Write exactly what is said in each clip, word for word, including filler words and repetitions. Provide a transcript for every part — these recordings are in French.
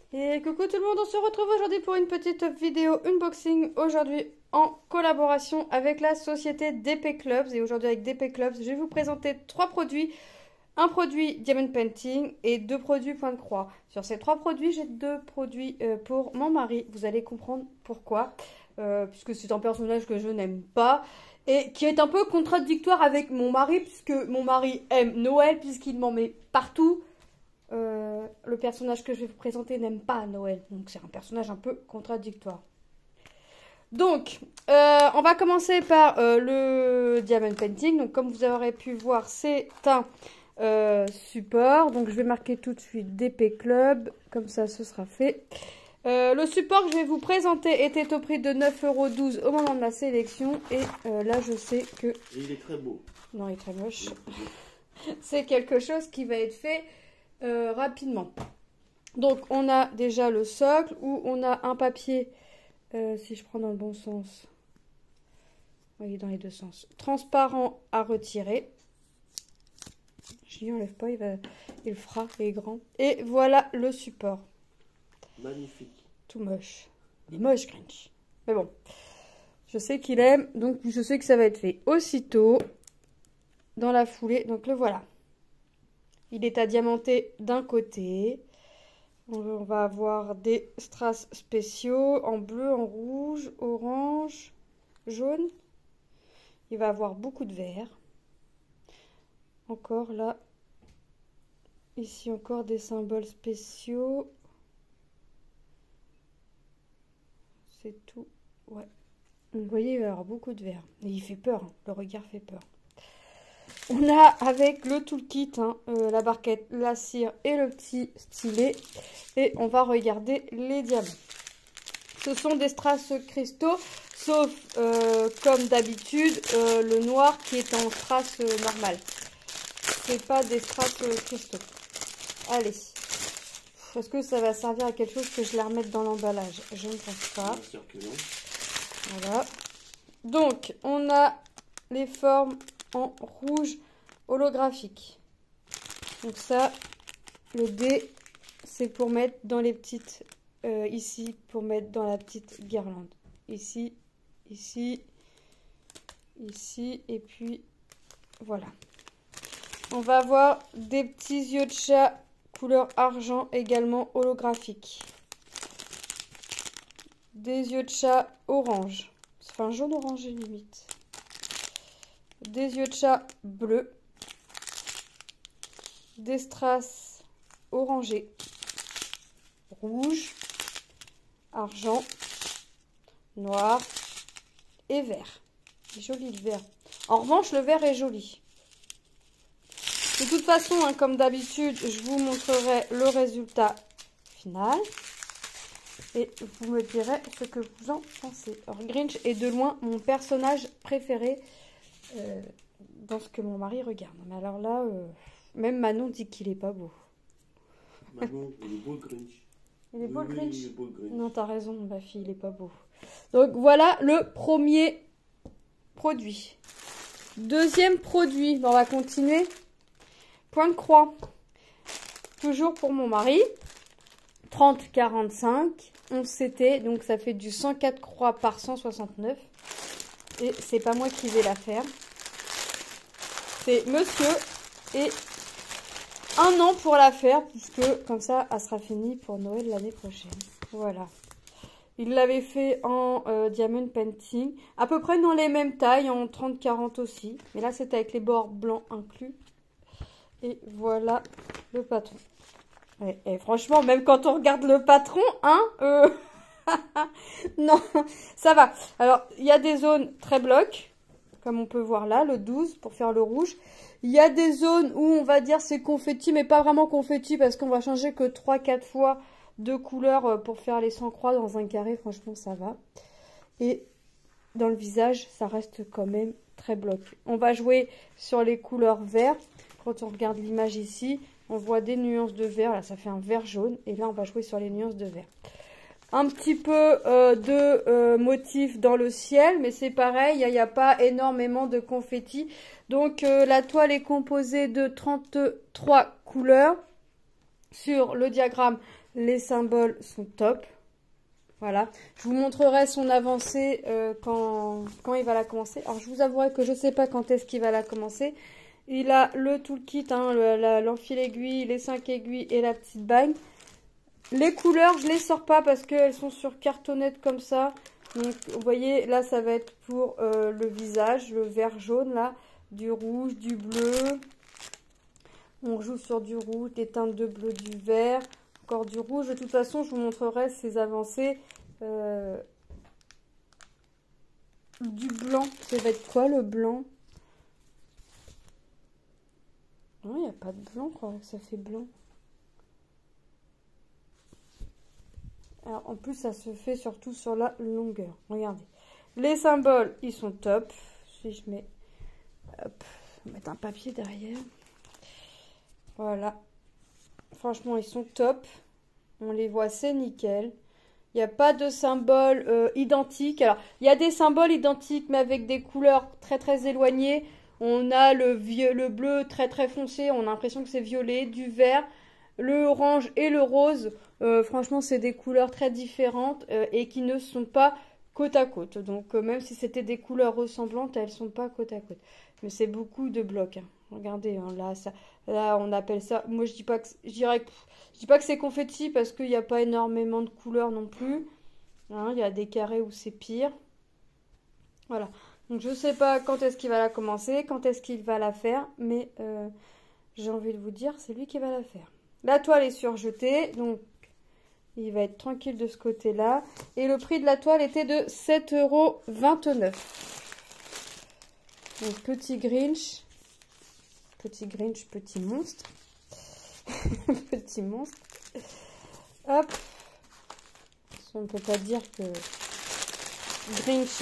Et coucou tout le monde, on se retrouve aujourd'hui pour une petite vidéo unboxing. Aujourd'hui en collaboration avec la société D P Clubs. Et aujourd'hui avec D P Clubs, je vais vous présenter trois produits. Un produit Diamond Painting et deux produits Point de Croix. Sur ces trois produits, j'ai deux produits euh, pour mon mari. Vous allez comprendre pourquoi. Euh, puisque c'est un personnage que je n'aime pas. Et qui est un peu contradictoire avec mon mari. Puisque mon mari aime Noël puisqu'il m'en met partout. Euh, le personnage que je vais vous présenter n'aime pas Noël. Donc c'est un personnage un peu contradictoire. Donc, euh, on va commencer par euh, le Diamond Painting. Donc comme vous aurez pu voir, c'est un euh, support. Donc je vais marquer tout de suite D P Club. Comme ça, ce sera fait. Euh, le support que je vais vous présenter était au prix de neuf euros douze au moment de la sélection. Et euh, là, je sais que... Et il est très beau. Non, il est très moche. C'est quelque chose qui va être fait... Euh, rapidement. Donc on a déjà le socle où on a un papier, euh, si je prends dans le bon sens, oui, dans les deux sens, transparent à retirer. Je n'y enlève pas, il, va, il fera, il est grand. Et voilà le support. Magnifique. Tout moche. Il est moche, Grinch. Mais bon, je sais qu'il aime, donc je sais que ça va être fait aussitôt, dans la foulée. Donc le voilà. Il est à diamanter d'un côté. On va avoir des strass spéciaux en bleu, en rouge, orange, jaune. Il va avoir beaucoup de vert. Encore là. Ici encore des symboles spéciaux. C'est tout. Ouais. Vous voyez, il va y avoir beaucoup de vert. Et il fait peur. Hein. Le regard fait peur. On a avec le toolkit, hein, euh, la barquette, la cire et le petit stylet. Et on va regarder les diamants. Ce sont des strass cristaux, sauf euh, comme d'habitude, euh, le noir qui est en strass euh, normal. C'est pas des strass euh, cristaux. Allez. Est-ce que ça va servir à quelque chose que je la remette dans l'emballage? Je ne pense pas. Bien sûr que non. Voilà. Donc, on a les formes en rouge holographique. Donc ça, le D, c'est pour mettre dans les petites, euh, ici, pour mettre dans la petite guirlande. Ici, ici, ici, et puis voilà. On va avoir des petits yeux de chat couleur argent également holographique. Des yeux de chat orange. Enfin, jaune orangé limite. Des yeux de chat bleus, des strass orangés, rouge, argent, noir et vert. C'est joli le vert. En revanche, le vert est joli. De toute façon, hein, comme d'habitude, je vous montrerai le résultat final. Et vous me direz ce que vous en pensez. Alors, Grinch est de loin mon personnage préféré. Euh, dans ce que mon mari regarde. Mais alors là, euh, même Manon dit qu'il est pas beau. Manon, il est beau le Grinch. Il est beau oui, le Grinch, oui, il est beau, le Grinch. Non, t'as raison, ma fille, il est pas beau. Donc voilà le premier produit. Deuxième produit, on va continuer. Point de croix. Toujours pour mon mari. trente quarante-cinq. onze C T, donc ça fait du cent quatre croix par cent soixante-neuf. Et c'est pas moi qui vais la faire. C'est monsieur. Et un an pour la faire. Puisque comme ça, elle sera finie pour Noël l'année prochaine. Voilà. Il l'avait fait en euh, Diamond Painting. À peu près dans les mêmes tailles. En trente quarante aussi. Mais là, c'était avec les bords blancs inclus. Et voilà le patron. Et, et franchement, même quand on regarde le patron, hein, euh... non, ça va. Alors, il y a des zones très blocs, comme on peut voir là, le douze pour faire le rouge. Il y a des zones où on va dire c'est confetti, mais pas vraiment confetti parce qu'on va changer que trois quatre fois de couleur pour faire les cent croix dans un carré. Franchement, ça va. Et dans le visage, ça reste quand même très bloc. On va jouer sur les couleurs vert. Quand on regarde l'image ici, on voit des nuances de vert. Là, ça fait un vert jaune. Et là, on va jouer sur les nuances de vert. Un petit peu euh, de euh, motifs dans le ciel, mais c'est pareil, il n'y a, a pas énormément de confettis. Donc euh, la toile est composée de trente-trois couleurs. sur le diagramme, les symboles sont top. Voilà. Je vous montrerai son avancée euh, quand, quand il va la commencer. Alors, je vous avouerai que je ne sais pas quand est-ce qu'il va la commencer. Il a le toolkit, hein, l'enfil aiguille, les cinq aiguilles et la petite bague. Les couleurs, je les sors pas parce qu'elles sont sur cartonnette comme ça. Donc, vous voyez, là, ça va être pour euh, le visage, le vert jaune, là, du rouge, du bleu. On joue sur du rouge, des teintes de bleu, du vert, encore du rouge. De toute façon, je vous montrerai ces avancées. Euh, du blanc, ça va être quoi le blanc? Non, il n'y a pas de blanc, quoi, ça fait blanc. Alors, en plus, ça se fait surtout sur la longueur. Regardez. Les symboles, ils sont top. Si je mets... Hop, on va mettre un papier derrière. Voilà. Franchement, ils sont top. On les voit, c'est nickel. Il n'y a pas de symboles euh, identiques. Alors, il y a des symboles identiques, mais avec des couleurs très, très éloignées. On a le, vieux, le bleu très, très foncé. On a l'impression que c'est violet, du vert, le orange et le rose. Euh, franchement, c'est des couleurs très différentes euh, et qui ne sont pas côte à côte. Donc, euh, même si c'était des couleurs ressemblantes, elles ne sont pas côte à côte. Mais c'est beaucoup de blocs. Hein. Regardez, hein, là, ça, là, on appelle ça... Moi, je dis pas que, je dirais que, je dis pas que c'est confetti parce qu'il n'y a pas énormément de couleurs non plus. Hein, il y a des carrés où c'est pire. Voilà. Donc, je sais pas quand est-ce qu'il va la commencer, quand est-ce qu'il va la faire. Mais euh, j'ai envie de vous dire, c'est lui qui va la faire. La toile est surjetée, donc il va être tranquille de ce côté-là. Et le prix de la toile était de sept euros vingt-neuf. Donc, petit Grinch. Petit Grinch, petit monstre. Petit monstre. Hop. On ne peut pas dire que Grinch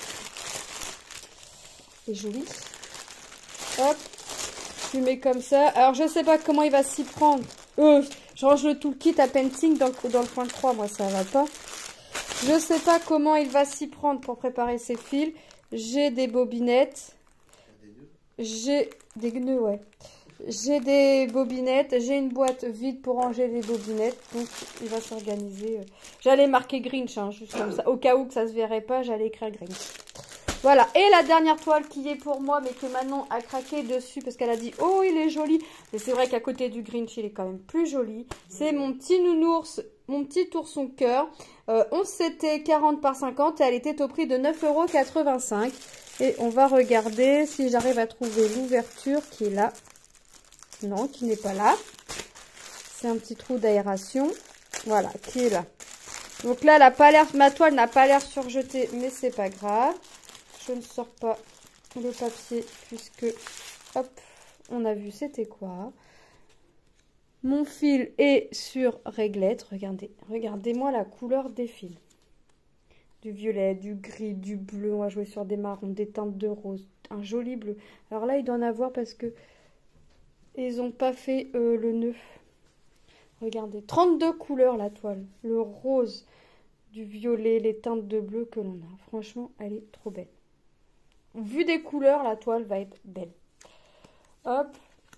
est joli. Hop. Tu mets comme ça. Alors, je sais pas comment il va s'y prendre. Euh, je range le toolkit à painting dans le, dans le point trois. Moi, ça va pas. Je sais pas comment il va s'y prendre pour préparer ses fils. J'ai des bobinettes. J'ai des nœuds, ouais. J'ai des bobinettes. J'ai une boîte vide pour ranger les bobinettes. Donc, il va s'organiser. J'allais marquer Grinch, hein, juste comme ça. Au cas où que ça se verrait pas, j'allais écrire Grinch. Voilà. Et la dernière toile qui est pour moi, mais que Manon a craqué dessus parce qu'elle a dit « Oh, il est joli !» Mais c'est vrai qu'à côté du Grinch, il est quand même plus joli. C'est mon petit nounours, mon petit ourson cœur. Euh, onze c'était quarante par cinquante et elle était au prix de neuf euros quatre-vingt-cinq. Et on va regarder si j'arrive à trouver l'ouverture qui est là. Non, qui n'est pas là. C'est un petit trou d'aération. Voilà, qui est là. Donc là, elle a pas l'air, ma toile n'a pas l'air surjetée, mais c'est pas grave. Je ne sors pas le papier puisque, hop, on a vu c'était quoi. Mon fil est sur réglette. Regardez, regardez-moi la couleur des fils. Du violet, du gris, du bleu. On va jouer sur des marrons, des teintes de rose. Un joli bleu. Alors là, il doit en avoir parce que ils n'ont pas fait euh, le nœud. Regardez, trente-deux couleurs la toile. Le rose, du violet, les teintes de bleu que l'on a. Franchement, elle est trop belle. Vu des couleurs, la toile va être belle. Hop.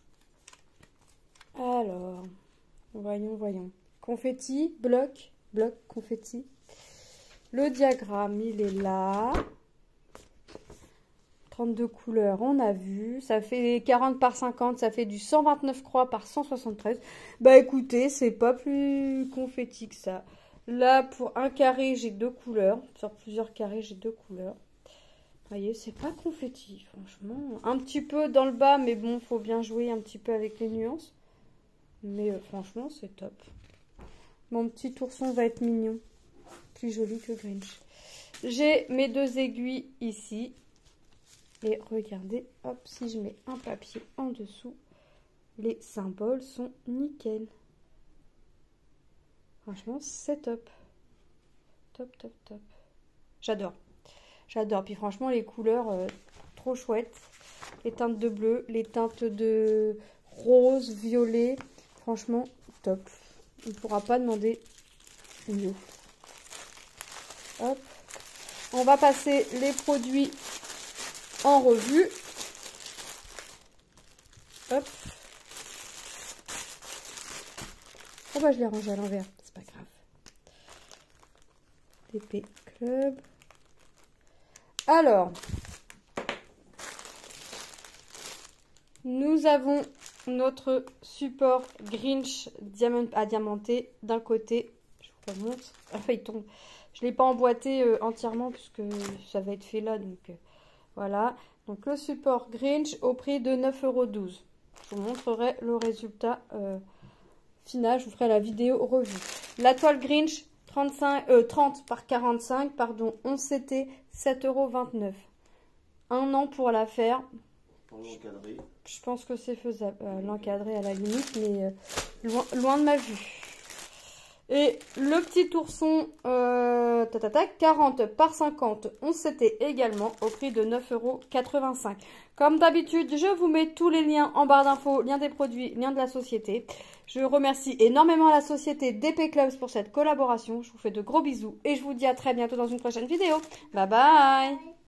Alors, voyons, voyons. Confetti, bloc, bloc, confetti. Le diagramme, il est là. trente-deux couleurs, on a vu. Ça fait quarante par cinquante, ça fait du cent vingt-neuf croix par cent soixante-treize. Bah écoutez, c'est pas plus confetti que ça. Là, pour un carré, j'ai deux couleurs. Sur plusieurs carrés, j'ai deux couleurs. Vous voyez, c'est pas confetti, franchement. Un petit peu dans le bas, mais bon, faut bien jouer un petit peu avec les nuances. Mais euh, franchement, c'est top. Mon petit ourson va être mignon. Plus joli que Grinch. J'ai mes deux aiguilles ici. Et regardez, hop, si je mets un papier en dessous, les symboles sont nickel. Franchement, c'est top. Top, top, top. J'adore. J'adore. Puis franchement, les couleurs, euh, trop chouettes. Les teintes de bleu, les teintes de rose, violet. Franchement, top. On ne pourra pas demander mieux. Hop. On va passer les produits en revue. Hop. Oh bah je l'ai rangé à l'envers, c'est pas grave. D P Club. Alors, nous avons notre support Grinch diamant à diamanter d'un côté. Je vous remonte. Enfin, il tombe. Je ne l'ai pas emboîté euh, entièrement puisque ça va être fait là. Donc euh, voilà. Donc le support Grinch au prix de neuf euros douze. Je vous montrerai le résultat euh, final. Je vous ferai la vidéo revue. La toile Grinch trente-cinq, euh, trente par quarante-cinq, pardon, onze C T, sept euros vingt-neuf. Un an pour la faire. Pour l'encadrer. Je pense que c'est faisable. Euh, L'encadrer à la limite, mais euh, loin, loin de ma vue. Et le petit ourson, euh, tatata, quarante par cinquante, onze C T également, au prix de neuf euros quatre-vingt-cinq. Comme d'habitude, je vous mets tous les liens en barre d'infos, lien des produits, lien de la société. Je remercie énormément la société D P Clubs pour cette collaboration. Je vous fais de gros bisous et je vous dis à très bientôt dans une prochaine vidéo. Bye bye!